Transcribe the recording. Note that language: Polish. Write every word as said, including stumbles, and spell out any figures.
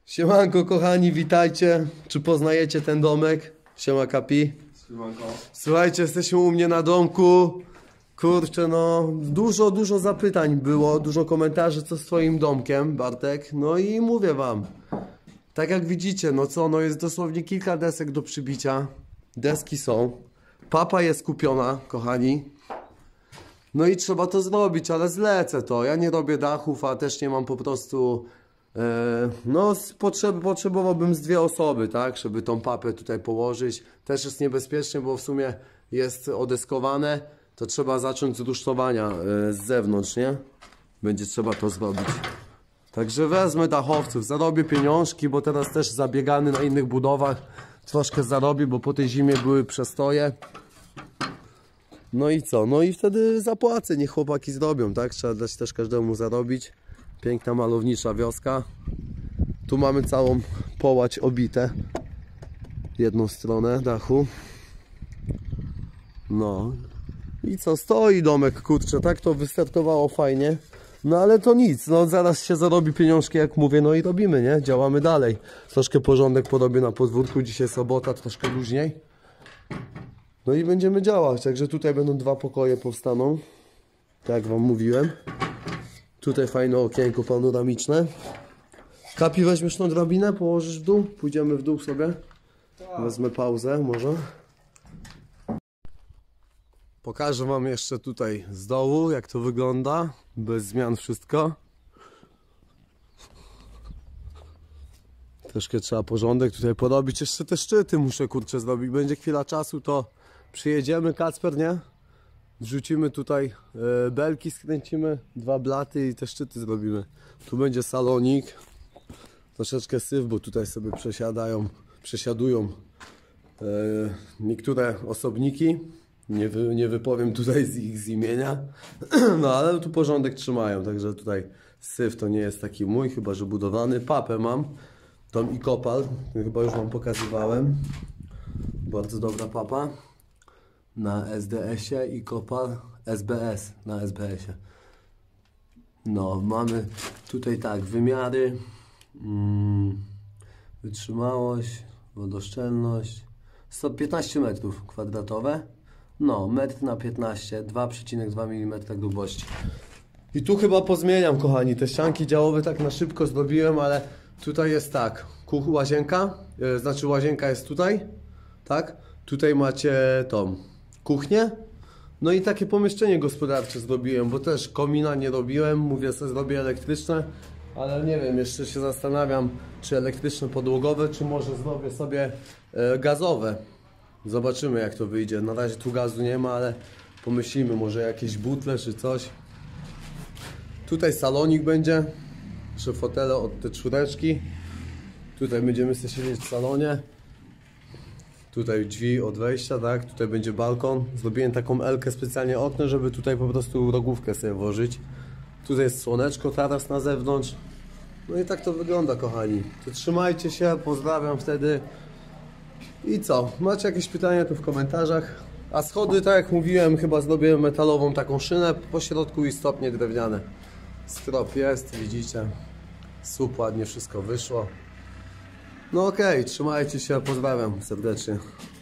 Siemanko kochani, witajcie. Czy poznajecie ten domek? Siema Kapi. Siemanko. Słuchajcie, jesteśmy u mnie na domku. Kurczę, no dużo, dużo zapytań było, dużo komentarzy, co z twoim domkiem, Bartek. No i mówię wam, tak jak widzicie, no co, no jest dosłownie kilka desek do przybicia. Deski są. Papa jest kupiona, kochani. No i trzeba to zrobić, ale zlecę to. Ja nie robię dachów, a też nie mam po prostu... E, no potrzeb, potrzebowałbym z dwie osoby, tak, żeby tą papę tutaj położyć. Też jest niebezpiecznie, bo w sumie jest odeskowane. To trzeba zacząć z rusztowania e, z zewnątrz, nie? Będzie trzeba to zrobić. Także wezmę dachowców, zarobię pieniążki, bo teraz też zabiegany na innych budowach. Troszkę zarobię, bo po tej zimie były przestoje. No i co? No i wtedy zapłacę, niech chłopaki zrobią, tak? Trzeba dać też każdemu zarobić. Piękna, malownicza wioska. Tu mamy całą połać obite. Jedną stronę dachu. No. I co? Stoi domek, kurczę, tak to wystartowało fajnie. No ale to nic, no zaraz się zarobi pieniążki, jak mówię, no i robimy, nie? Działamy dalej. Troszkę porządek porobię na podwórku, dzisiaj sobota, troszkę luźniej. No i będziemy działać, także tutaj będą dwa pokoje powstaną. Tak jak wam mówiłem. Tutaj fajne okienko panoramiczne. Kapi, weźmiesz tą drabinę, położysz w dół? Pójdziemy w dół sobie? Tak. Wezmę pauzę może. Pokażę wam jeszcze tutaj z dołu, jak to wygląda. Bez zmian wszystko. Troszkę trzeba porządek tutaj porobić. Jeszcze te szczyty muszę, kurczę, zrobić. Będzie chwila czasu, to przyjedziemy, Kacper, nie? Wrzucimy tutaj e, belki, skręcimy, dwa blaty i te szczyty zrobimy. Tu będzie salonik. Troszeczkę syf, bo tutaj sobie przesiadają, przesiadują e, niektóre osobniki. Nie, wy, nie wypowiem tutaj z ich z imienia. No ale tu porządek trzymają, także tutaj syf to nie jest taki mój, chyba że budowany. Papę mam, tą i kopal, chyba już wam pokazywałem. Bardzo dobra papa. Na S D S-ie i kopal S B S na S B S-ie. No, mamy tutaj tak, wymiary, mm, wytrzymałość, wodoszczelność, sto piętnaście metrów kwadratowe. No, metr na piętnaście, dwa przecinek dwa milimetra grubości. I tu chyba pozmieniam, kochani, te ścianki działowe tak na szybko zrobiłem, ale tutaj jest tak, kuch, łazienka, yy, znaczy łazienka jest tutaj, tak? Tutaj macie tą kuchnię, no i takie pomieszczenie gospodarcze zrobiłem, bo też komina nie robiłem, mówię sobie zrobię elektryczne, ale nie wiem, jeszcze się zastanawiam, czy elektryczne podłogowe, czy może zrobię sobie e, gazowe. Zobaczymy, jak to wyjdzie. Na razie tu gazu nie ma, ale pomyślimy, może jakieś butle czy coś. Tutaj salonik będzie, trzy fotele od te czwóreczki. Tutaj będziemy sobie siedzieć w salonie. Tutaj drzwi od wejścia, tak? Tutaj będzie balkon. Zrobiłem taką elkę, specjalnie okno, żeby tutaj po prostu rogówkę sobie włożyć. Tutaj jest słoneczko teraz na zewnątrz. No i tak to wygląda, kochani. To trzymajcie się, pozdrawiam wtedy. I co? Macie jakieś pytania, to w komentarzach. A schody, tak jak mówiłem, chyba zrobię metalową taką szynę po środku i stopnie drewniane. Strop jest, widzicie. Słup, ładnie wszystko wyszło. No okej, okay, trzymajcie się, pozdrawiam serdecznie.